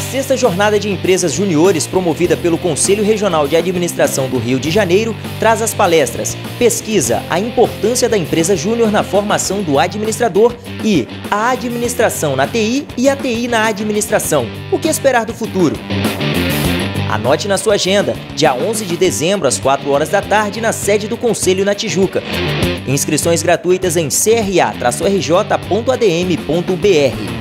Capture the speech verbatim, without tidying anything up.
sexta jornada de empresas juniores promovida pelo Conselho Regional de Administração do Rio de Janeiro traz as palestras Pesquisa, a importância da empresa júnior na formação do administrador e a administração na T I e a T I na administração. O que esperar do futuro? Anote na sua agenda, dia onze de dezembro, às quatro horas da tarde, na sede do Conselho na Tijuca. Inscrições gratuitas em c r a traço r j ponto a d m ponto b r.